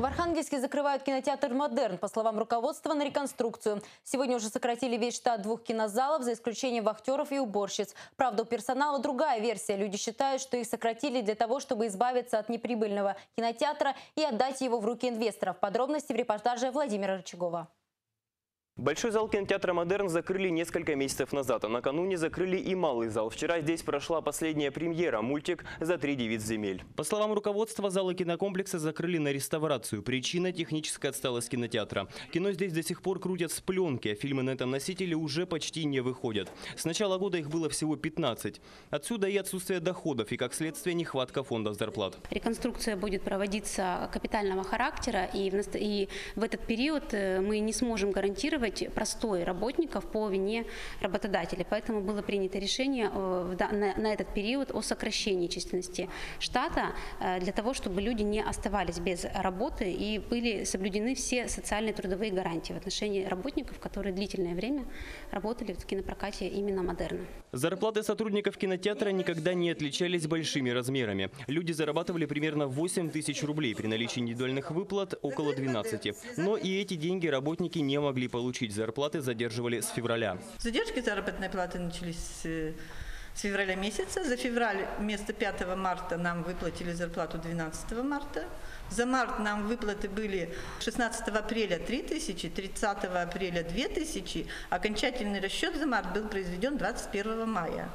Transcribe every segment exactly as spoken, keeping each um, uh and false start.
В Архангельске закрывают кинотеатр «Модерн». По словам руководства, на реконструкцию. Сегодня уже сократили весь штат двух кинозалов, за исключением вахтеров и уборщиц. Правда, у персонала другая версия. Люди считают, что их сократили для того, чтобы избавиться от неприбыльного кинотеатра и отдать его в руки инвесторов. Подробности в репортаже Владимира Рычагова. Большой зал кинотеатра «Модерн» закрыли несколько месяцев назад, а накануне закрыли и малый зал. Вчера здесь прошла последняя премьера – мультик «За три девиц земель». По словам руководства, залы кинокомплекса закрыли на реставрацию. Причина – техническая отсталость кинотеатра. Кино здесь до сих пор крутят с пленки, а фильмы на этом носителе уже почти не выходят. С начала года их было всего пятнадцать. Отсюда и отсутствие доходов, и, как следствие, нехватка фондов зарплат. Реконструкция будет проводиться капитального характера, и в, наст... и в этот период мы не сможем гарантировать простой работников по вине работодателя. Поэтому было принято решение на этот период о сокращении численности штата для того, чтобы люди не оставались без работы и были соблюдены все социальные трудовые гарантии в отношении работников, которые длительное время работали в кинопрокате именно «Модерна». Зарплаты сотрудников кинотеатра никогда не отличались большими размерами. Люди зарабатывали примерно восемь тысяч рублей, при наличии индивидуальных выплат – около двенадцати. Но и эти деньги работники не могли получить. Зарплаты задерживали с февраля. Задержки заработной платы начались с февраля месяца. За февраль вместо пятого марта нам выплатили зарплату двенадцатого марта. За март нам выплаты были шестнадцатого апреля три тысячи, тридцатого апреля две тысячи. Окончательный расчет за март был произведен двадцать первого мая.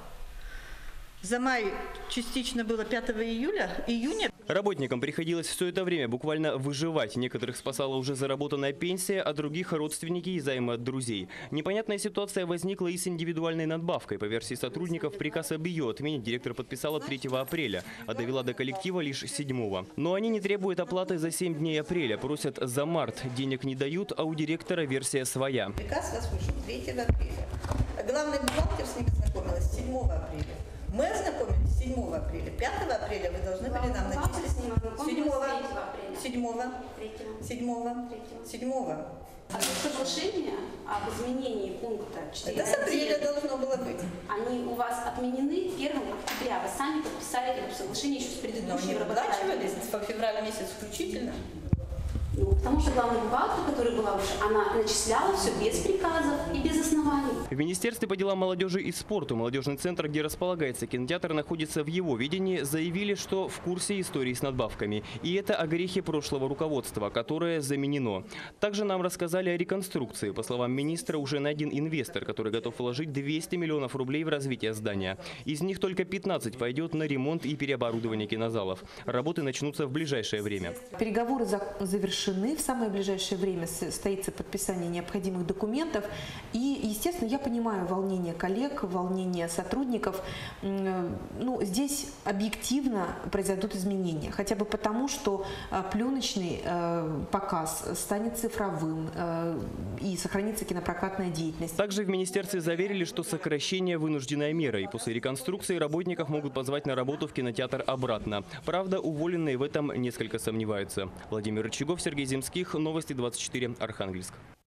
За май частично было пятого июля, июня. Работникам приходилось все это время буквально выживать. Некоторых спасала уже заработанная пенсия, а других – родственники и займы от друзей. Непонятная ситуация возникла и с индивидуальной надбавкой. По версии сотрудников, приказ об ее отмене директор подписала третьего апреля, а довела до коллектива лишь седьмого. Но они не требуют оплаты за семь дней апреля, просят за март. Денег не дают, а у директора версия своя. Приказ вас вышел третьего апреля. А главный бухгалтер с ним ознакомилась седьмого апреля. Мы ознакомились седьмого апреля. пятого апреля вы должны были нам начислить седьмого, седьмого, седьмого, седьмого. Соглашение об изменении пункта четыре. Это с апреля должно было быть. Они у вас отменены первого октября. Вы сами подписали это соглашение еще с предыдущим. Но они выплачивались по февраль месяц включительно. Ну, потому что главный бухгалтер, который была выше, она начисляла все без приказов и без оснований. В Министерстве по делам молодежи и спорту, молодежный центр, где располагается кинотеатр, находится в его видении, заявили, что в курсе истории с надбавками. И это о грехе прошлого руководства, которое заменено. Также нам рассказали о реконструкции. По словам министра, уже найден инвестор, который готов вложить двести миллионов рублей в развитие здания. Из них только пятнадцать пойдет на ремонт и переоборудование кинозалов. Работы начнутся в ближайшее время. Переговоры завершены. В самое ближайшее время состоится подписание необходимых документов. И, естественно, я понимаю волнение коллег, волнение сотрудников. Ну, здесь объективно произойдут изменения. Хотя бы потому, что пленочный показ станет цифровым и сохранится кинопрокатная деятельность. Также в министерстве заверили, что сокращение – вынужденная мера. И после реконструкции работников могут позвать на работу в кинотеатр обратно. Правда, уволенные в этом несколько сомневаются. Владимир Рычагов, Сергей Земских. Новости двадцать четыре. Архангельск.